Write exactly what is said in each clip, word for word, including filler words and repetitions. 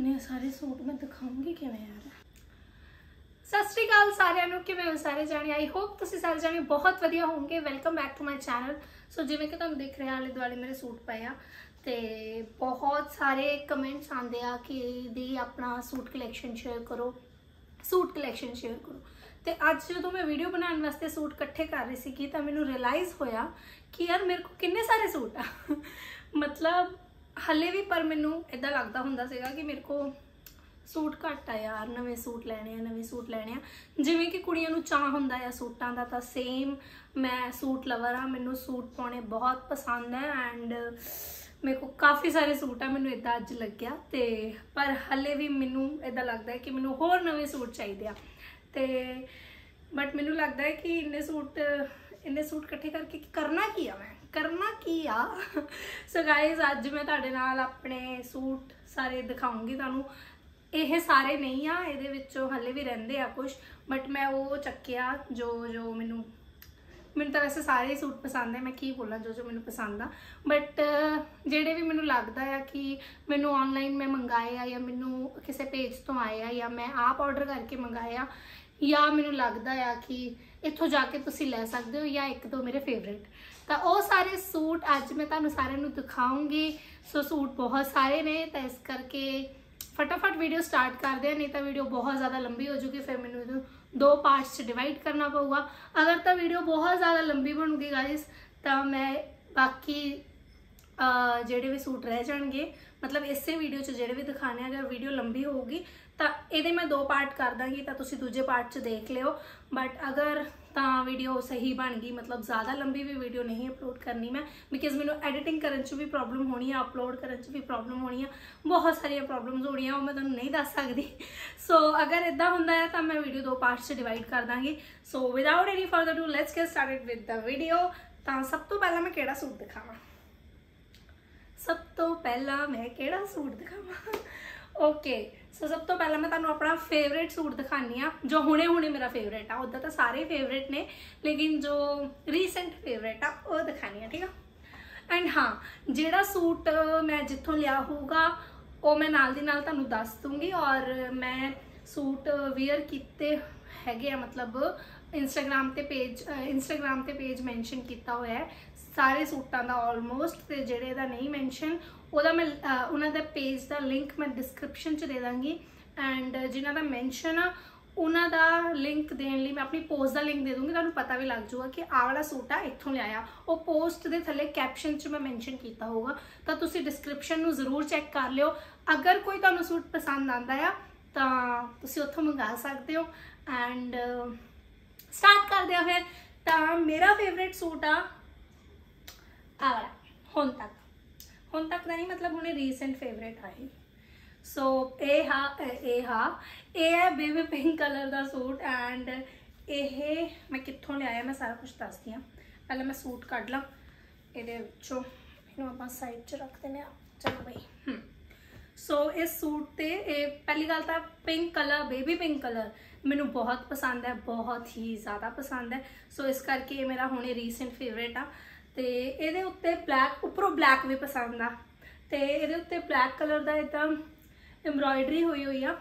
इन्ने सारे सूट मैं दिखाऊंगी किवें यार। सत श्री अकाल सारिਆਂ ਨੂੰ, किवें हो सारे जाने। आई होप तुसीं सारे जाने बहुत वधिया होवोगे। Welcome back to my channel. So जिवें कि तुहानूं दिख रहा आले दुआले मेरे सूट पए आ ते बहुत सारे कमेंट्स आते आ कि दी अपना सूट कलैक्शन शेयर करो, सूट कलैक्शन शेयर करो। तो अज जो मैं वीडियो बनाने वास्ते सूट इकट्ठे कर रही थी तो मैनू रियलाइज़ होया कि यार मेरे को किन्ने सारे सूट आ मतलब हले भी, पर मैनू इदा लगता होंदा सीगा कि मेरे को सूट घट आ यार, नवे सूट लैने आ, नवे सूट लैने आ। जिवें कि कुड़ियां नू चाह होंदा है सूटां दा, तां सेम मैं सूट लवर हाँ। मैनू सूट पाने बहुत पसंद है एंड मेरे को काफ़ी सारे सूट आ। मैनू इदा अज लग्या ते पर हले भी मैनू इदा लगता है कि मैनू होर नवे सूट चाहिए आ ते बट मैनू लगता है कि इन्ने सूट इन्ने सूट इकट्ठे करके करना की आ, मैं करना की आ। सो गाइज अज मैं तुहाडे नाल अपने सूट सारे दिखाऊंगी तुहानू। ये सारे नहीं आ, ये विचों हले भी रहिंदे आ कुछ, बट मैं वो चक्किया जो जो मैनू मैनू तो वैसे सारे ही सूट पसंद है। मैं की बोला जो जो मैनू पसंद आ, बट जेडे भी मैनू लगता है कि मैनू ऑनलाइन मैं मंगाए आ या मैनू किसी पेज तो आए आ या मैं आप ऑर्डर करके मंगाए आ या मैनू लगता है कि इत्थों जाके तुसी लै सकते हो या एक दो मेरे फेवरेट, तो वो सारे सूट अज मैं तुहानू सारे नू दिखाऊंगी। सो सूट बहुत सारे ने तो इस करके फटाफट वीडियो स्टार्ट कर दे, नहीं तो वीडियो बहुत ज़्यादा लंबी हो जूगी, फिर मैनू दो पार्ट्स डिवाइड करना पऊगा। अगर तो वीडियो बहुत ज़्यादा लंबी बनूगी गाइस तो मैं बाकी जेडे भी सूट रह जाएंगे, मतलब इसे वीडियो च जेडे भी दिखाने, अगर वीडियो लंबी होगी तो ये मैं दो पार्ट कर दूँगी तो तुसी दूजे पार्ट च देख लियो। बट अगर तो वीडियो सही बन गई, मतलब ज़्यादा लंबी भी वीडियो नहीं अपलोड करनी मैं, बिकॉज मैनू एडिटिंग करने च भी प्रॉब्लम होनी है, अपलोड करने च भी प्रॉब्लम होनी है, बहुत सारिया प्रॉब्लम्स होनी वो मैं तुहानू नहीं दस सकती। सो अगर इदा होंदा है तो मैं वीडियो दो पार्ट्स च डिवाइड कर दूँगी। So without any further do let's get started with the video. तो सब तो पहला मैं किहड़ा सूट दिखावां, सब तो पहला मैं किहड़ा सूट दिखावां ओके सो सब तो पहला मैं तुहानू अपना फेवरेट सूट दिखानी आ जो हुणे हुणे मेरा फेवरेट आ। उदा तो सारे फेवरेट ने लेकिन जो रीसेंट फेवरेट आ वो दिखानी है, ठीक है। एंड हाँ, जिहड़ा सूट मैं जिथों लिया होगा वो मैं नाल दी नाल तुहानू दस दूँगी और मैं सूट वेयर कीते हैगे आ, मतलब इंस्टाग्राम ते पेज इंस्टाग्राम ते पेज मैंशन किया हुआ है सारे सूटां दा ऑलमोस्ट, ते जिहड़े दा नहीं मैंशन ਉਹਦਾ मैं उन्होंने पेज का लिंक मैं डिस्क्रिप्शन च दे दूँगी एंड जिन्हों का मैंशन आ उन्हों का लिंक देने लिए मैं अपनी पोस्ट का लिंक दे दूँगी, तुहानू पता भी लग जाऊगा कि आ वाला सूट आ इत्थों लिया। वो पोस्ट के थले कैप्शन च मैं मैंशन किया होगा तो तुसी डिस्क्रिप्शन नू जरूर चैक कर लियो। अगर कोई तुहानू सूट पसंद आता है तो तुसी उत्थों मंगा सकते हो। एंड स्टार्ट कर दिया फिर। तो मेरा फेवरेट सूट आ आ वाला हुण तक हुण तक का नहीं, मतलब उन्हें रीसेंट फेवरेट आई। सो ये हा ये हा ये है बेबी पिंक कलर का सूट एंड ये मैं कित्थों लिया मैं सारा कुछ दसदी हाँ। पहले मैं सूट कढ़ ला ये आप साइड च रख देने। चलो भाई, सो इस सूट ते पहली गल तो pink colour, baby pink colour मैनू बहुत पसंद है, बहुत ही ज़्यादा पसंद है। सो इस करके ये मेरा हुणे रीसेंट फेवरेट आ। तो ये उत्ते ब्लैक उपरों ब्लैक भी पसंद आ, तो ये उत्ते ब्लैक कलर का इदा एम्ब्रॉयडरी हुई हुई आ।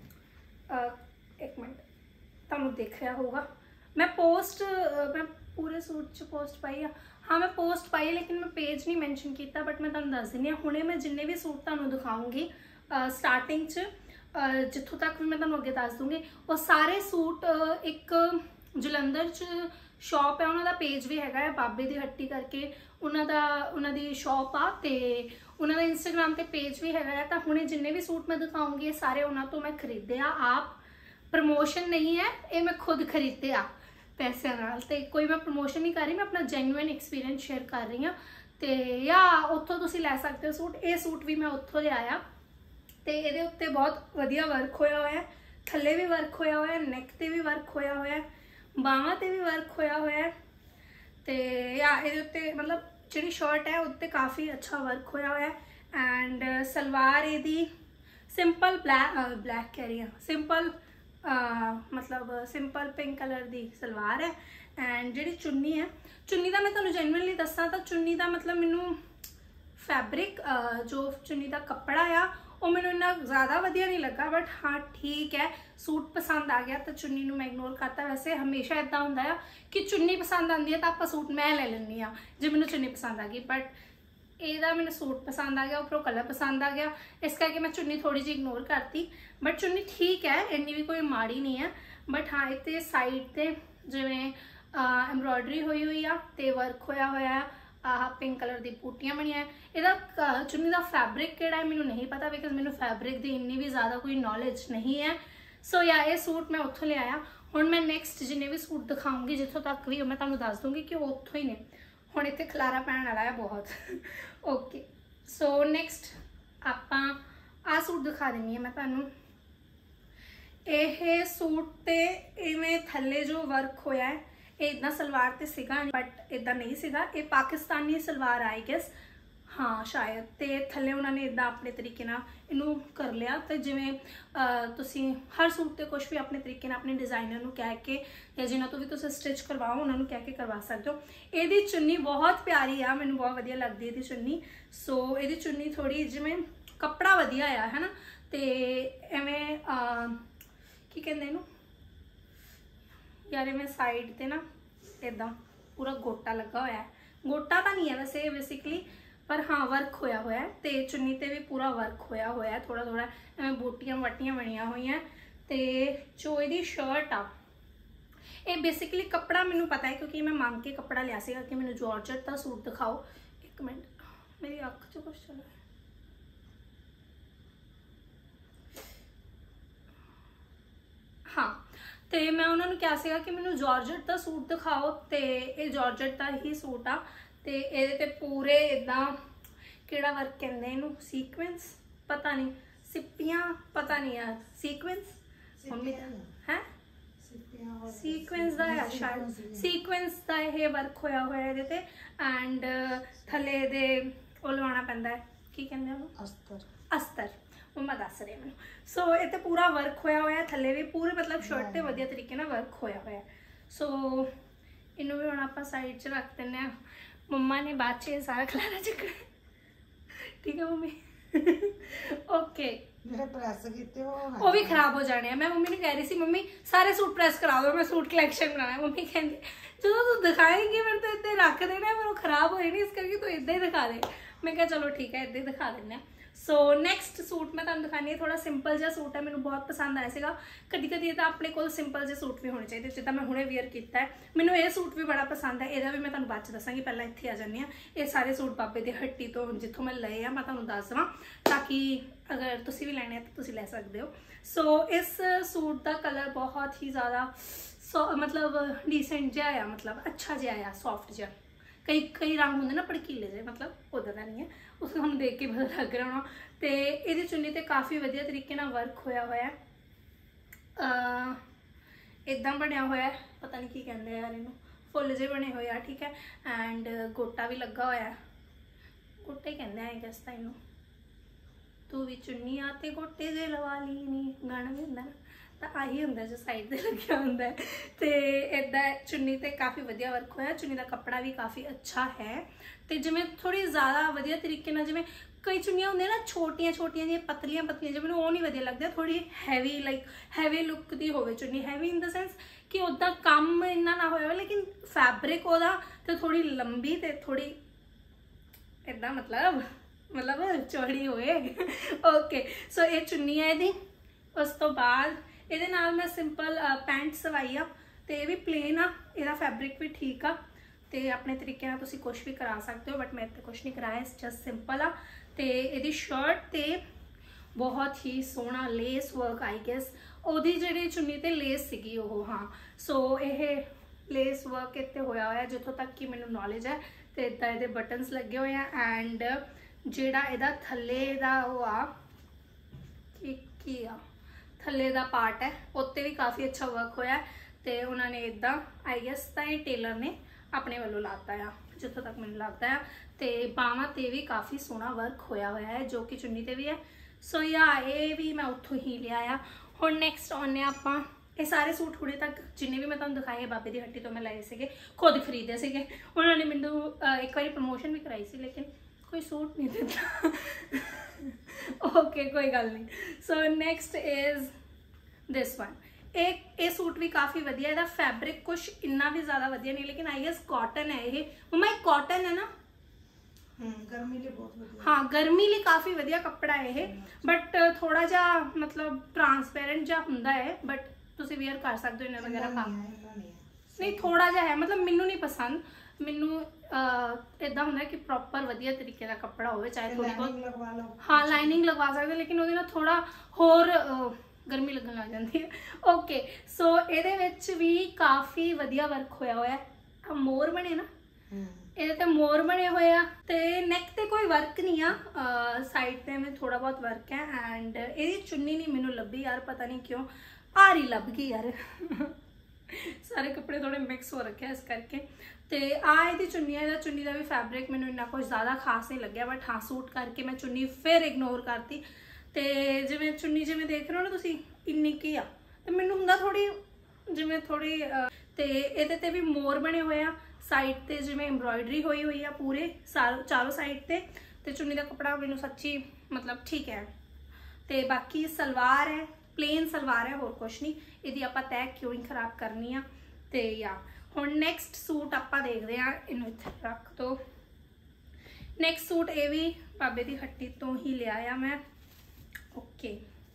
एक मिनट तुहानू दिख रहा होगा, मैं पोस्ट मैं पूरे सूट च पोस्ट पाई आ। हाँ मैं पोस्ट पाई लेकिन मैं पेज नहीं मैंशन किया, बट मैं तुहानू दस दिनी हुणे मैं जिन्ने भी सूट तुहानू दिखाऊंगी स्टार्टिंग च जिथों तक भी मैं तुहानू अगे दस दूँगी। वो सारे सूट एक जलंधर च शॉप है, उन्होंने पेज भी है बाबे दी हट्टी करके उन्होंने शॉप आ, तो उन्होंने इंस्टाग्राम ते पेज भी है। तो हुणे जिन्ने भी सूट मैं दिखाऊंगी सारे उन्होंने तो मैं खरीदे आ, आप प्रमोशन नहीं है, ये मैं खुद खरीदे आ पैसे नाल, ते कोई मैं प्रमोशन नहीं कर रही, मैं अपना जेन्युइन एक्सपीरियंस शेयर कर रही हाँ। तो या उत्थों तुसी लै सकते हो सूट। ये सूट भी मैं उत्थों लिया तो ये उत्ते बहुत वधिया वर्क होया हुआ है, थल्ले भी वर्क होया हुआ है, नैक ते भी वर्क होया हुआ है, बांह ते भी वर्क होया हुआ है। तो या ये उत्ते मतलब जी शर्ट है उत्ते काफ़ी अच्छा वर्क होया हुआ है। एंड सलवार यदी सिंपल ब्लैक ब्लैक कह रही हाँ सिंपल मतलब सिंपल पिंक कलर की सलवार है। एंड जी चुन्नी है, चुन्नी का मैं तुहानू जेन्युइनली दसा तो चुन्नी का मतलब मैनू फैब्रिक जो चुन्नी का कपड़ा आ ਉਹ ਮੈਨੂੰ ਇੰਨਾ ਜ਼ਿਆਦਾ ਵਧੀਆ ਨਹੀਂ ਲੱਗਾ, ਬਟ ਹਾਂ ਠੀਕ ਹੈ, ਸੂਟ ਪਸੰਦ ਆ ਗਿਆ ਤਾਂ ਚੁੰਨੀ ਨੂੰ ਮੈਂ ਇਗਨੋਰ ਕਰਤਾ। ਵੈਸੇ ਹਮੇਸ਼ਾ ਇੱਦਾਂ ਹੁੰਦਾ ਆ ਕਿ ਚੁੰਨੀ ਪਸੰਦ ਆਉਂਦੀ ਹੈ ਤਾਂ ਆਪਾਂ ਸੂਟ ਮੈਂ ਲੈ ਲੈਂਦੀ ਹਾਂ ਜੇ ਮੈਨੂੰ ਚੁੰਨੀ ਪਸੰਦ ਆ ਗਈ, ਬਟ ਇਹਦਾ ਮੈਨੂੰ ਸੂਟ ਪਸੰਦ ਆ ਗਿਆ, ਉੱਪਰੋਂ ਕਲਰ ਪਸੰਦ ਆ ਗਿਆ, ਇਸ ਕਰਕੇ ਮੈਂ ਚੁੰਨੀ ਥੋੜੀ ਜਿਹੀ ਇਗਨੋਰ ਕਰਤੀ। ਬਟ ਚੁੰਨੀ ਠੀਕ ਹੈ, ਇੰਨੀ ਵੀ ਕੋਈ ਮਾੜੀ ਨਹੀਂ ਹੈ, ਬਟ ਹਾਂ ਇੱਥੇ ਸਾਈਡ ਤੇ ਜਿਵੇਂ ਐਮਬਰੋਇਡਰੀ ਹੋਈ ਹੋਈ ਆ ਤੇ ਵਰਕ ਹੋਇਆ ਹੋਇਆ ਆਹ ਪਿੰਕ ਕਲਰ ਦੀ ਬੂਟੀਆਂ ਬਣੀਆਂ। ਇਹਦਾ ਚੁੰਨੀ ਦਾ ਫੈਬਰਿਕ ਕਿਹੜਾ ਹੈ ਮੈਨੂੰ ਨਹੀਂ ਪਤਾ, ਬਿਕਾਜ਼ ਮੈਨੂੰ ਫੈਬਰਿਕ ਦੀ ਇੰਨੀ ਵੀ ਜ਼ਿਆਦਾ ਕੋਈ ਨੌਲੇਜ ਨਹੀਂ ਹੈ। ਸੋ ਯਾ ਇਹ ਸੂਟ ਮੈਂ ਉੱਥੋਂ ਲਿਆਇਆ। ਹੁਣ ਮੈਂ ਨੈਕਸਟ ਜਿੰਨੇ ਵੀ ਸੂਟ ਦਿਖਾਉਂਗੀ ਜਿੱਥੋਂ ਤੱਕ ਵੀ ਮੈਂ ਤੁਹਾਨੂੰ ਦੱਸ ਦੂੰਗੀ ਕਿ ਉਹ ਉੱਥੋਂ ਹੀ ਨੇ। ਹੁਣ ਇੱਥੇ ਖਲਾਰਾ ਪੈਣ ਵਾਲਾ ਹੈ ਬਹੁਤ। ਓਕੇ, ਸੋ ਨੈਕਸਟ ਆਪਾਂ ਆਹ ਸੂਟ ਦਿਖਾ ਦਿੰਦੀ ਹਾਂ ਮੈਂ ਤੁਹਾਨੂੰ। ਇਹ ਸੂਟ ਤੇ ਇਵੇਂ ਥੱਲੇ ਜੋ ਵਰਕ ਹੋਇਆ ਹੈ ਇਹ ਇਦਾਂ ਸਲਵਾਰ ਤੇ ਸੀਗਾ, ਬਟ ਇਦਾਂ ਨਹੀਂ ਸੀਗਾ, ਇਹ ਪਾਕਿਸਤਾਨੀ ਸਲਵਾਰ ਆਈ ਗੈਸ, ਹਾਂ ਸ਼ਾਇਦ, ਤੇ ਥੱਲੇ ਉਹਨਾਂ ਨੇ ਇਦਾਂ ਆਪਣੇ ਤਰੀਕੇ ਨਾਲ ਇਹਨੂੰ ਕਰ ਲਿਆ। ਤੇ ਜਿਵੇਂ ਤੁਸੀਂ ਹਰ ਸੂਟ ਤੇ ਕੁਝ ਵੀ ਆਪਣੇ ਤਰੀਕੇ ਨਾਲ ਆਪਣੇ ਡਿਜ਼ਾਈਨਰ ਨੂੰ ਕਹਿ ਕੇ ਜਾਂ ਜਿਨ੍ਹਾਂ ਤੋਂ ਵੀ ਤੁਸੀਂ ਸਟਿਚ ਕਰਵਾਓ ਉਹਨਾਂ ਨੂੰ ਕਹਿ ਕੇ ਕਰਵਾ ਸਕਦੇ ਹੋ। ਇਹਦੀ ਚੁੰਨੀ ਬਹੁਤ ਪਿਆਰੀ ਆ, ਮੈਨੂੰ ਬਹੁਤ ਵਧੀਆ ਲੱਗਦੀ ਇਹਦੀ ਚੁੰਨੀ। ਸੋ ਇਹਦੀ ਚੁੰਨੀ ਥੋੜੀ ਜਿਵੇਂ ਕੱਪੜਾ ਵਧੀਆ ਆ ਹੈ ਨਾ, ਤੇ ਐਵੇਂ ਕੀ ਕਹਿੰਦੇ ਇਹਨੂੰ ਯਾਰ, ਮੈਂ ਸਾਈਡ ਤੇ ਨਾ ਇਦਾਂ ਪੂਰਾ ਗੋਟਾ ਲੱਗਾ ਹੋਇਆ ਹੈ, ਗੋਟਾ ਤਾਂ ਨਹੀਂ ਹੈ ਵੈਸੇ ਬੇਸਿਕਲੀ, ਪਰ ਹਾਂ ਵਰਕ ਹੋਇਆ ਹੋਇਆ ਹੈ, ਤੇ ਚੁੰਨੀ ਤੇ ਵੀ ਪੂਰਾ ਵਰਕ ਹੋਇਆ ਹੋਇਆ ਹੈ, ਥੋੜਾ ਥੋੜਾ ਐਵੇਂ ਬੂਟੀਆਂ ਵਾਟੀਆਂ ਬਣੀਆਂ ਹੋਈਆਂ। ਤੇ ਜੋ ਇਹਦੀ ਸ਼ਰਟ ਆ ਇਹ ਬੇਸਿਕਲੀ ਕੱਪੜਾ ਮੈਨੂੰ ਪਤਾ ਹੈ ਕਿਉਂਕਿ ਮੈਂ ਮੰਗ ਕੇ ਕੱਪੜਾ ਲਿਆ ਸੀਗਾ ਕਿ ਮੈਨੂੰ ਜਾਰਜਟ ਦਾ ਸੂਟ ਦਿਖਾਓ। ਇੱਕ ਮਿੰਟ, ਮੇਰੀ ਅੱਖ 'ਚ ਕੁਛ ਚੱਲ ਰਿਹਾ। ਹਾਂ, ਤੇ ਮੈਂ ਉਹਨਾਂ ਨੂੰ ਕਿਹਾ ਸੀਗਾ ਕਿ ਮੈਨੂੰ ਜਾਰਜਟ ਦਾ ਸੂਟ ਦਿਖਾਓ, ਤੇ ਇਹ ਜਾਰਜਟ ਦਾ ਹੀ ਸੂਟ ਆ। ਤੇ ਇਹਦੇ ਤੇ ਪੂਰੇ ਇਦਾਂ ਕਿਹੜਾ ਵਰਕ ਕਹਿੰਦੇ ਇਹਨੂੰ, ਸੀਕੁਐਂਸ ਪਤਾ ਨਹੀਂ, ਸਿੱਪੀਆਂ ਪਤਾ ਨਹੀਂ ਯਾਰ, ਸੀਕੁਐਂਸ ਮੰਮੀ ਹੈ ਸੀਕੁਐਂਸ ਦਾ ਹੈ ਸ਼ਾਇਦ, ਸੀਕੁਐਂਸ ਦਾ ਇਹ ਵਰਕ ਹੋਇਆ ਹੋਇਆ ਇਹਦੇ ਤੇ। ਐਂਡ ਥੱਲੇ ਇਹਦੇ ਉਹ ਲਵਾਉਣਾ ਪੈਂਦਾ ਹੈ, ਕੀ ਕਹਿੰਦੇ ਉਹਨੂੰ, ਅਸਤਰ, ਅਸਤਰ ਮੰਮਾ ਦੱਸ ਰਹੇ ਮੈਨੂੰ। ਸੋ ਇਹ ਤੇ ਪੂਰਾ ਵਰਕ ਹੋਇਆ ਹੋਇਆ, ਥੱਲੇ ਵੀ ਪੂਰੇ ਮਤਲਬ ਸ਼ਰਟ ਤੇ ਵਧੀਆ ਤਰੀਕੇ ਨਾਲ ਵਰਕ ਹੋਇਆ ਹੋਇਆ। ਸੋ ਇਹਨੂੰ ਵੀ ਹੁਣ ਆਪਾਂ ਸਾਈਡ 'ਚ ਰੱਖ ਦਿੰਦੇ ਹਾਂ। ਮੰਮਾ ਨੇ ਬਾਅਦ 'ਚ ਸਾਰਾ ਖਲਾਰਾ ਚੱਕਣਾ, ਠੀਕ ਹੈ ਮੰਮੀ। ਓਕੇ, ਜਿਹੜੇ ਪ੍ਰੈਸ ਕੀਤੇ ਉਹ ਵੀ ਖਰਾਬ ਹੋ ਜਾਣੇ ਆ। ਮੈਂ ਮੰਮੀ ਨੂੰ ਕਹਿ ਰਹੀ ਸੀ ਮੰਮੀ ਸਾਰੇ ਸੂਟ ਪ੍ਰੈਸ ਕਰਾ ਦਿਓ, ਮੈਂ ਸੂਟ ਕਲੈਕਸ਼ਨ ਬਣਾਉਣਾ। ਮੰਮੀ ਕਹਿੰਦੀ ਜਦੋਂ ਤੂੰ ਦਿਖਾਏਂਗੀ ਫਿਰ ਤਾਂ ਇੱਦਾਂ ਰੱਖ ਦੇਣਾ, ਫਿਰ ਉਹ ਖਰਾਬ ਹੋਏ ਨਹੀਂ, ਇਸ ਕਰਕੇ ਤੂੰ ਇੱਦਾਂ ਹੀ ਦਿਖਾ ਦੇ। ਮੈਂ ਕਿਹਾ ਚਲੋ ਠੀਕ ਹੈ, ਇੱਦਾਂ ਹੀ ਦਿਖਾ ਦਿੰਦੇ ਹਾਂ। ਸੋ ਨੈਕਸਟ ਸੂਟ ਮੈਂ ਤੁਹਾਨੂੰ ਦਿਖਾਉਂਦੀ ਹਾਂ, ਥੋੜਾ ਸਿੰਪਲ ਜਿਹਾ ਸੂਟ ਹੈ, ਮੈਨੂੰ ਬਹੁਤ ਪਸੰਦ ਆਇਆ ਸੀਗਾ। ਕਦੀ ਕਦੀ ਤਾਂ ਆਪਣੇ ਕੋਲ ਸਿੰਪਲ ਜਿਹੇ ਸੂਟ ਵੀ ਹੋਣੇ ਚਾਹੀਦੇ, ਜਿੱਦਾਂ ਮੈਂ ਹੁਣੇ ਵੇਅਰ ਕੀਤਾ ਹੈ। ਮੈਨੂੰ ਇਹ ਸੂਟ ਵੀ ਬੜਾ ਪਸੰਦ ਹੈ, ਇਹਦਾ ਵੀ ਮੈਂ ਤੁਹਾਨੂੰ ਬਾਅਦ 'ਚ ਦੱਸਾਂਗੀ, ਪਹਿਲਾਂ ਇੱਥੇ ਆ ਜਾਂਦੀ ਹਾਂ। ਇਹ ਸਾਰੇ ਸੂਟ ਬਾਬੇ ਦੀ ਹੱਟੀ ਤੋਂ ਜਿੱਥੋਂ ਮੈਂ ਲਏ ਆ ਮੈਂ ਤੁਹਾਨੂੰ ਦੱਸ ਦੇਵਾਂ, ਤਾਂ ਕਿ ਅਗਰ ਤੁਸੀਂ ਵੀ ਲੈਣੇ ਆ ਤਾਂ ਤੁਸੀਂ ਲੈ ਸਕਦੇ ਹੋ। ਸੋ ਇਸ ਸੂਟ ਦਾ ਕਲਰ ਬਹੁਤ ਹੀ ਜ਼ਿਆਦਾ ਸੋ ਮਤਲਬ ਡੀਸੈਂਟ ਜਿਹਾ ਆ, ਮਤਲਬ ਅੱਛਾ ਜਿਹਾ ਆ, ਸੌਫਟ ਜਿਹਾ। ਕਈ ਕਈ ਰੰਗ ਹੁੰਦੇ ਨਾ ਭੜਕੀਲੇ ਜਿਹੇ, ਮਤਲਬ ਉੱਦਾਂ ਦਾ ਨਹੀਂ ਹੈ, ਉਸ ਨੂੰ ਤੁਹਾਨੂੰ ਦੇਖ ਕੇ ਪਤਾ ਲੱਗ ਰਿਹਾ ਹੋਣਾ। ਤੇ ਇਹਦੀ ਚੁੰਨੀ ਤੇ ਕਾਫੀ ਵਧੀਆ ਤਰੀਕੇ ਨਾਲ ਵਰਕ ਹੋਇਆ ਹੋਇਆ, ਇੱਦਾਂ ਬਣਿਆ ਹੋਇਆ, ਪਤਾ ਨਹੀਂ ਕੀ ਕਹਿੰਦੇ ਯਾਰ ਇਹਨੂੰ, ਫੁੱਲ ਜਿਹੇ ਬਣੇ ਹੋਏ ਆ, ਠੀਕ ਹੈ। ਐਂਡ ਗੋਟਾ ਵੀ ਲੱਗਾ ਹੋਇਆ, ਗੋਟੇ ਕਹਿੰਦੇ ਆ ਗੈਸ ਤਾਂ ਇਹਨੂੰ। ਤੂੰ ਵੀ ਚੁੰਨੀ ਆ ਤੇ ਗੋਟੇ ਜੇ ਲਵਾ ਲਈ ਨੀ, ਗਾਣਾ ਵੀ ਹੁੰਦਾ ਨਾ, ਤਾਂ ਆਹੀ ਹੁੰਦਾ ਜੋ ਸਾਈਡ ਤੇ ਲੱਗਿਆ ਹੁੰਦਾ। ਤੇ ਇੱਦਾਂ ਚੁੰਨੀ ਤੇ ਕਾਫੀ ਵਧੀਆ ਵਰਕ ਹੋਇਆ, ਚੁੰਨੀ ਦਾ ਕੱਪੜਾ ਵੀ ਕਾਫੀ ਅੱਛਾ ਹੈ। ਤੇ ਜਿਵੇਂ ਥੋੜੀ ਜ਼ਿਆਦਾ ਵਧੀਆ ਤਰੀਕੇ ਨਾਲ, ਜਿਵੇਂ ਕਈ ਚੁੰਨੀਆਂ ਹੁੰਦੀਆਂ ਨਾ ਛੋਟੀਆਂ ਛੋਟੀਆਂ ਜਿਹੀਆਂ ਪਤਲੀਆਂ ਪਤਲੀਆਂ, ਜਿਵੇਂ ਮੈਨੂੰ ਉਹ ਨਹੀਂ ਵਧੀਆ ਲੱਗਦਾ, ਥੋੜੀ ਹੈਵੀ ਲਾਈਕ ਹੈਵੀ ਲੁੱਕ ਦੀ ਹੋਵੇ ਚੁੰਨੀ, ਹੈਵੀ ਇਨ ਦਾ ਸੈਂਸ ਕਿ ਉੱਦਾਂ ਕੰਮ ਇੰਨਾ ਨਾ ਹੋਇਆ ਹੋਵੇ, ਲੇਕਿਨ ਫੈਬਰਿਕ ਉਹਦਾ ਤੇ ਥੋੜੀ ਲੰਬੀ ਤੇ ਥੋੜੀ ਇੱਦਾਂ ਮਤਲਬ ਮਤਲਬ ਚੌੜੀ ਹੋਏ। ਓਕੇ, ਸੋ ਇਹ ਚੁੰਨੀ ਹੈ ਇਹਦੀ। ਉਸ ਤੋਂ ਬਾਅਦ ਇਹਦੇ ਨਾਲ ਮੈਂ ਸਿੰਪਲ ਪੈਂਟ ਸਵਾਈ ਆ, ਤੇ ਇਹ ਵੀ ਪਲੇਨ ਆ, ਇਹਦਾ ਫੈਬਰਿਕ ਵੀ ਠੀਕ ਆ, ਤੇ ਆਪਣੇ ਤਰੀਕੇ ਨਾਲ ਤੁਸੀਂ ਕੁਝ ਵੀ ਕਰਾ ਸਕਦੇ ਹੋ, ਬਟ ਮੈਂ ਇੱਥੇ ਕੁਝ ਨਹੀਂ ਕਰਾਇਆ, ਜਸਟ ਸਿੰਪਲ ਆ। ਤੇ ਇਹਦੀ ਸ਼ਰਟ ਤੇ ਬਹੁਤ ਹੀ ਸੋਹਣਾ ਲੇਸ ਵਰਕ ਆਈ ਗੈਸ, ਉਹਦੀ ਜਿਹੜੀ ਚੁੰਨੀ ਤੇ ਲੇਸ ਸੀਗੀ ਉਹ, ਹਾਂ। ਸੋ ਇਹ ਲੇਸ ਵਰਕ ਇੱਥੇ ਹੋਇਆ ਹੋਇਆ ਜਿੱਥੋਂ ਤੱਕ ਕਿ ਮੈਨੂੰ ਨੌਲੇਜ ਹੈ। ਤੇ ਇੱਦਾਂ ਇਹਦੇ ਬਟਨਸ ਲੱਗੇ ਹੋਏ ਆ, ਐਂਡ ਜਿਹੜਾ ਇਹਦਾ ਥੱਲੇ ਦਾ ਉਹ ਆ ਕੀ ਕੀ ਆ ਥੱਲੇ ਦਾ ਪਾਰਟ ਹੈ, ਉੱਤੇ ਵੀ ਕਾਫੀ ਅੱਛਾ ਵਰਕ ਹੋਇਆ। ਤੇ ਉਹਨਾਂ ਨੇ ਇਦਾਂ ਆਈ ਗੈਸ ਤਾਂ ਇਹ ਟੇਲਰ ਨੇ ਆਪਣੇ ਵੱਲੋਂ ਲਾਤਾ ਆ, ਜਿੱਥੋਂ ਤੱਕ ਮੈਨੂੰ ਲੱਗਦਾ ਆ। ਤੇ ਬਾਹਾਂ ਤੇ ਵੀ ਕਾਫੀ ਸੋਹਣਾ ਵਰਕ ਹੋਇਆ ਹੋਇਆ ਹੈ, ਜੋ ਕਿ ਚੁੰਨੀ ਤੇ ਵੀ ਹੈ। ਸੋ ਯਾ ਇਹ ਵੀ ਮੈਂ ਉੱਥੋਂ ਹੀ ਲਿਆ ਆ। ਹੁਣ ਨੈਕਸਟ ਆਉਂਦੇ ਆਪਾਂ, ਇਹ ਸਾਰੇ ਸੂਟ ਹੁਣੇ ਤੱਕ ਜਿੰਨੇ ਵੀ ਮੈਂ ਤੁਹਾਨੂੰ ਦਿਖਾਏ ਬਾਬੇ ਦੀ ਹੱਟੀ ਤੋਂ ਮੈਂ ਲਏ ਸੀਗੇ, ਖੁਦ ਖਰੀਦੇ ਸੀਗੇ। ਉਹਨਾਂ ਨੇ ਮੈਨੂੰ ਇੱਕ ਵਾਰੀ ਪ੍ਰਮੋਸ਼ਨ ਵੀ ਕਰਾਈ ਸੀ, ਲੇਕਿਨ कोई सूट नहीं देता। ओके कोई गल नहीं। So next is this one. एक ये सूट भी काफ़ी वधिया, ਇਹਦਾ फैब्रिक कुछ इन्ना भी ज़्यादा वधिया नहीं, लेकिन आई गेस कॉटन है ये। मम्मा एक कॉटन है ना? गर्मी लिए बहुत वधिया। हाँ गर्मी लिए काफ़ी वधिया कपड़ा है ये, बट थोड़ा जा मतलब ट्रांसपेरेंट जा हुंदा है, बट तुसी वेयर कर सकते हो इन्हें वगैरह पा। नहीं थोड़ा जा है, मतलब मैनू नहीं पसंद, मैनू इदा होंदा है कि प्रॉपर वधिया तरीके का कपड़ा होवे, चाहे थोड़ी बहुत हाँ लाइनिंग लगवा सकते, लेकिन ਉਹਦੇ ਨਾਲ थोड़ा होर गर्मी लगन लग जाती है। ओके सो ਇਹਦੇ ਵਿੱਚ ਵੀ काफ़ी वधिया वर्क होया होया है। मोर बने ना ਇਹਦੇ ਤੇ मोर बने हुए आ, ते नैक ते कोई वर्क नहीं आ, साइड पे में थोड़ा बहुत वर्क है। एंड ਇਹਦੀ चुन्नी नहीं मैनू लभी यार, पता नहीं क्यों आरी लभ गई यार। सारे कपड़े थोड़े मिक्स हो रखे हैं इस करके। तो आ ਇਹਦੀ चुन्नी है, ਇਹਦਾ चुन्नी का भी फैब्रिक मैनू इन्ना कुछ ज़्यादा खास नहीं लग्या, बट हाँ सूट करके मैं चुन्नी फिर इग्नोर करती। तो जिवें चुन्नी जिवें देख रहे हो ना तुसी इन्नी की आ, तो मैनू हुंदा थोड़ी जिवें थोड़ी तो ਇਹਦੇ ਤੇ भी मोर बने हुए आ, साइड ते जिवें एम्ब्रॉयडरी हुई हुई है पूरे सार चारों साइड ते। तो चुन्नी का कपड़ा मैनू सच्ची मतलब ठीक है। तो बाकी सलवार है प्लेन सलवार है, होर कुछ नहीं, यदि आप तय क्यों ही खराब करनी आ। तो या हुण नैक्सट सूट आप देखते हैं, इनू इत्थे रख दो। नैक्सट सूट ये भी बाबे की हट्टी तो ही लिया मैं। ओके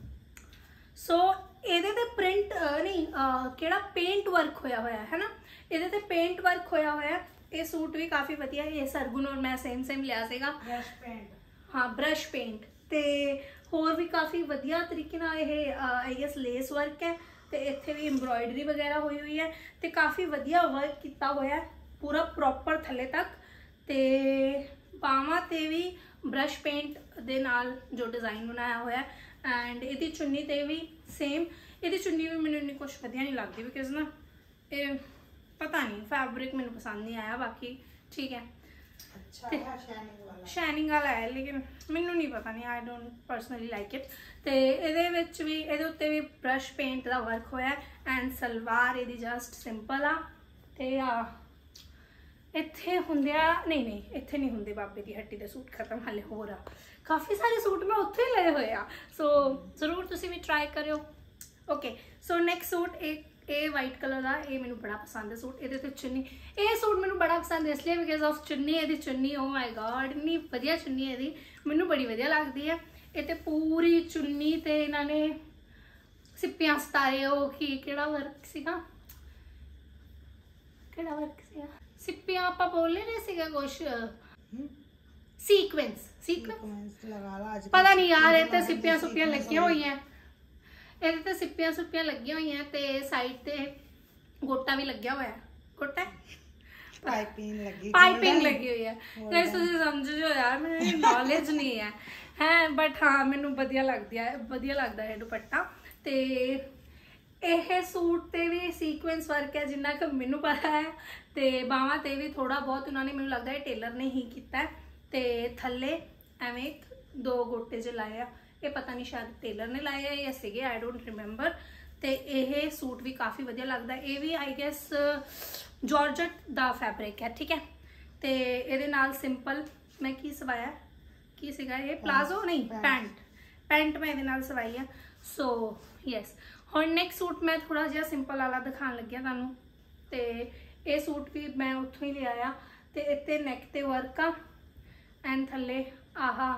सो ਇਹਦੇ ਤੇ ਪ੍ਰਿੰਟ नहीं ਕਿਹੜਾ पेंट वर्क होया होया है ना, ਇਹਦੇ ਤੇ पेंट वर्क होया होया। ये सूट भी काफ़ी वधिया, ये सरगुन और मैं सेम सेम लिया सीगा ब्रश पेंट। हाँ ब्रश पेंट। तो होर भी काफ़ी वधिया तरीके नाल ये आई गेस लेस वर्क है, तो इत्थे भी एम्ब्रॉयडरी वगैरह हुई हुई है, तो काफ़ी वधिया वर्क किया होया है पूरा प्रॉपर थले तक। तो बावां ते भी ब्रश पेंट दे नाल जो डिज़ाइन बनाया होया। एंड ये चुन्नी ते भी सेम, ये चुन्नी भी मैंने इन्नी कुछ वधिया नहीं लगती, बिकॉज ना ये पता नहीं फैब्रिक मैंने पसंद नहीं आया, बाकी ठीक है अच्छा है, शाइनिंग वाला शाइनिंग वाला है, लेकिन मैनू नहीं पता नहीं, I don't personally like it. तो ये भी ये उत्ते भी ब्रश पेंट का वर्क होया। एंड सलवार ये जस्ट सिंपल आ। तो आ इत्थे हुंदे नहीं नहीं इत्थे नहीं हुंदे बाबे की हट्टी दे सूट, खत्म हाले हो रहा काफ़ी सारे सूट मैं उत्थे ही लए हुए आ। सो जरूर तुसी भी ट्राई करियो। ओके सो नैक्सट सूट एक ये वाइट कलर का, ये मैनू बड़ा पसंद है सूट। ये चुन्नी ये सूट मैनू बड़ा पसंद है इसलिए बिकॉज ऑफ चुन्नी, ये चुन्नी ओ माय गॉड इन्नी वधिया चुन्नी है, ये मैनू बड़ी वधिया लगती है। ये पूरी चुन्नी ते इन्होंने सिप्पियां सतारे हो कि केड़ा वर्क सीगा, केड़ा वर्क सीगा, सिप्पियां आपां बोल नहीं रहे सीगा कुछ सीक्वेंस सीक्वेंस लगा ला, पता नहीं यार ये सिप्पियां सुप्पियां लगियां हुई हैं, ये सिप्पियां सुप्पियां लगी हुई हैं। तो साइड ते गोटा भी लग्या हुआ है, गोटा पाइपिंग लगी पाइपिंग लगी हुई है। गाइस तुसीं समझो यार मेरी नॉलेज नहीं है है, बट हाँ मैनू वधिया लगदी है, वधिया लगदा है दुपट्टा। तो यह सूट ते भी सीक्वेंस वर्क है जिन्ना कि मैनू पता है। तो बावां ते भी थोड़ा बहुत उन्होंने मैनू लगता है टेलर ने ही किया। तो थले एवें दो गोटे जो लाए आ, ये पता नहीं शायद टेलर ने लाए है या सीगे, आई डोंट रिमेंबर। तो यह सूट भी काफ़ी वधिया लगता है, ये भी आई गेस जॉर्जेट दा फैब्रिक है, ठीक है। तो ये नाल सिंपल मैं की सवाया की सीगा ये प्लाजो नहीं पैंट पैंट मैं ये नाल सवाई है। सो यस हुण नैक्सट सूट मैं थोड़ा जिहा सिंपल वाला दिखाने लगी तुहानूं। तो ये सूट भी मैं उत्थों ही लिया। तो इत्ते नैक ते वर्क आ एंड थले आहा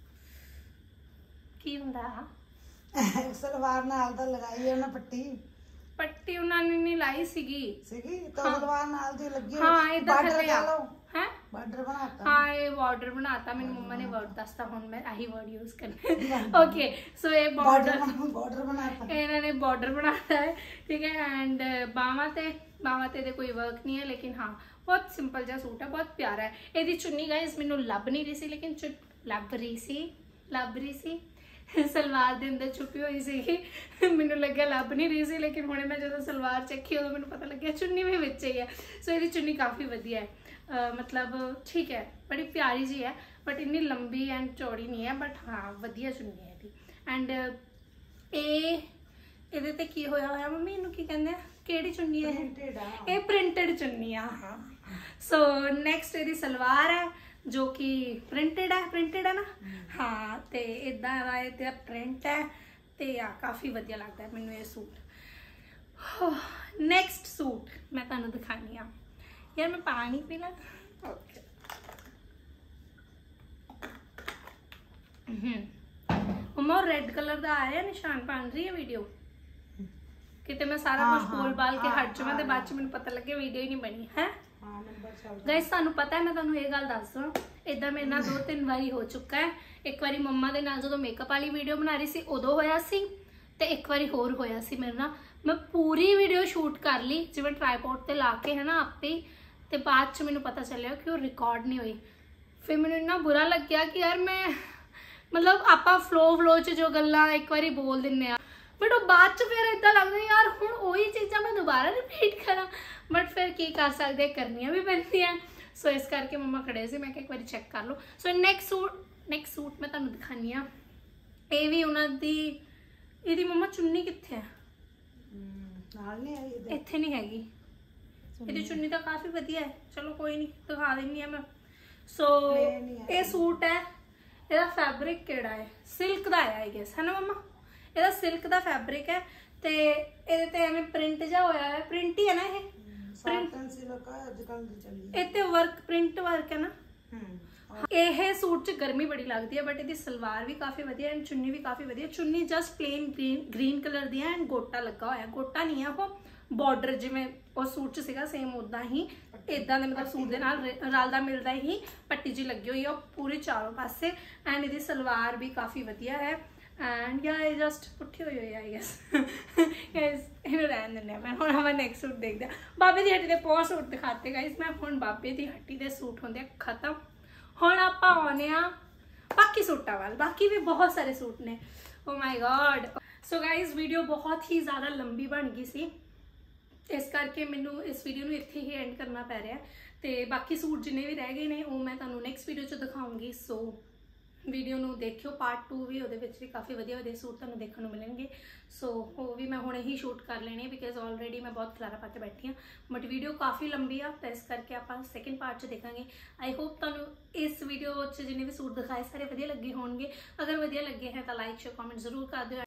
की हुंदा आ सलवार नाल दा लगाई है ना पट्टी पट्टी उन्होंने नहीं लाई सीगी सीगी तो हाँ। सलवार नाल दी लगी हाँ इधर थले आ हैं बॉर्डर बनाता हाँ ये बॉर्डर बनाता मेरी मम्मा ने वर्ड दसता हुन मैं यही वर्ड यूज करना। ओके सो ये बॉर्डर बॉर्डर बनाता इन्होंने बॉर्डर बनाता है, ठीक है। एंड बावां ते बावां ते कोई वर्क नहीं है, लेकिन हाँ बहुत सिंपल जहा सूट है, बहुत प्यारा है। ये चुन्नी गाइस मैनू लभ नहीं रही सी, लेकिन लभ रही सी लभ रही सी सलवार के अंदर छुपी हुई सी, मैनू लग्या लभ नहीं रही सी, लेकिन हुणे मैं जो सलवार चखी उदों मैनू पता लग्या चुन्नी भी विच ही है। सो ये चुन्नी काफ़ी वधिया है, uh, मतलब ठीक है बड़ी प्यारी जी है, बट इन्नी लंबी एंड चौड़ी नहीं है, बट हाँ वधिया चुन्नी है दी। एंड ये ਇਹਦੇ ਤੇ ਕੀ ਹੋਇਆ ਹੋਇਆ ਮੰਮੀ ਇਹਨੂੰ ਕੀ ਕਹਿੰਦੇ ਆ ਕਿਹੜੀ ਚੁੰਨੀ ਹੈ ਇਹ ਪ੍ਰਿੰਟਡ ਚੁੰਨੀ ਆ। ਹਾਂ ਸੋ ਨੈਕਸਟ ਇਹਦੀ ਸਲਵਾਰ ਹੈ, जो कि प्रिंटेड है प्रिंटेड है ना हाँ तो इदा का ये प्रिंट है तो आ काफ़ी वधिया लगता है मैनू ये सूट। नैक्सट सूट मैं तुहानू दिखानी हाँ यार मैं पानी पी ला ओके मम्मा रेड कलर का आया निशान बन रही है वीडियो किते मैं सारा हाँ, कुछ हाँ, बोल बाल के हाँ, हट जावां ते बाद च मैनूं पता लगे वीडियो ही नहीं बनी है। हाँ नंबर चल गाइस तुहानू पता है मैं तुहानू ये गल दस दूं इदा मेरे नाल दो तीन बारी हो चुका है। एक बारी मम्मा दे नाल जदों मेकअप वाली वीडियो बना रही सी उदों होया सी ते एक बारी होर होया सी मेरे नाल मैं पूरी वीडियो शूट कर ली जिवें ट्राईपॉड ते ला के है ना आपे ही ते बाद च मैनूं पता चलिया कि वो रिकॉर्ड नहीं हुई। फिर मैनूं इन्ना बुरा लग गया कि यार मैं मतलब आपां फ्लो फ्लो च जो गल्लां एक बारी बोल दिन्ने आ बट वो बाद च फिर इदा लगता यार हुण ओही चीज़ां मैं दोबारा रिपीट करा बट फिर की कर सकते करनियां भी पैंदियां सो इस करके मम्मा खड़े से मैं एक बार चेक कर लो। So next suit next suit मैं तुहानू दिखानी हाँ ये भी उन्हां दी इहदी मम्मा चुन्नी कित्थे है नाल नहीं आई इधर इत्थे नहीं हैगी इहदी चुन्नी तो काफ़ी वधिया है चलो कोई नहीं दिखा दिन्नी मैं। सो ये सूट है ਇਹਦਾ फैब्रिक ਕਿਹੜਾ है सिल्क का है आई गेस है ना मम्मा ਇਹਦਾ सिल्क का फैब्रिक है ਤੇ ਇਹਦੇ ਤੇ ਐਵੇਂ ਪ੍ਰਿੰਟ ਜਾ ਹੋਇਆ ਹੈ ਪ੍ਰਿੰਟ ਹੀ ਹੈ ਨਾ ਇਹ साटन सिल्क का आजकल दी चली ਇਹ ਤੇ ਵਰਕ ਪ੍ਰਿੰਟ ਵਰਕ ਹੈ ਨਾ हम्म ਇਹ सूट च गर्मी बड़ी लगती है बट ਇਹਦੀ सलवार भी काफ़ी वधिया एंड चुन्नी भी काफ़ी वधिया चुन्नी just plain green green colour दी है एंड गोटा लगा होया गोटा नहीं है वो बॉर्डर जिवें उस सूट च सीगा सेम उदा ही इदा दे मतलब सूट दे नाल रलदा मिलदा ही पट्टी जी लगी हुई है पूरे चारों पासे एंड इहदी सलवार भी काफ़ी वधिया है एंड या जस्ट पुट्ठी हुई हुई आई गेस गाइस इन्हूं रहन दिंदे मैं हुण मैं नैक्सट सूट देखदे बाबे दी हट्टी दे बहुत सूट दिखाते गाइस मैं हुण बाबे दी हट्टी दे सूट होंदे खत्म हुण आपां आउने आ बाकी सूटां वाल बाकी भी बहुत सारे सूट ने oh my god. So guys video बहुत ही ज़्यादा लंबी बन गई सी इस करके मैनू इस वीडियो में इत्थे ही एंड करना पै रहा है तो बाकी सूट जिन्ने भी रह गए ने वो मैं तुहानू नैक्सट वीडियो च दिखाऊंगी। सो वीडियो नू देखियो पार्ट टू भी उहदे विच भी काफ़ी वधिया वधिया सूट तुहानू देखने को मिलेंगे। सो वो भी मैं हुणे ही शूट कर लेने बिकॉज ऑलरेडी मैं बहुत खलारा पा के बैठी हाँ बट वीडियो काफ़ी लंबी आ तो इस करके आप सैकेंड पार्ट च देखेंगे। आई होप तुहानू इस वीडियो च जिन्ने भी सूट दिखाए सारे वधिया लगे होणगे अगर वधिया लगे हैं तो लाइक शेयर कॉमेंट जरूर कर दिओ।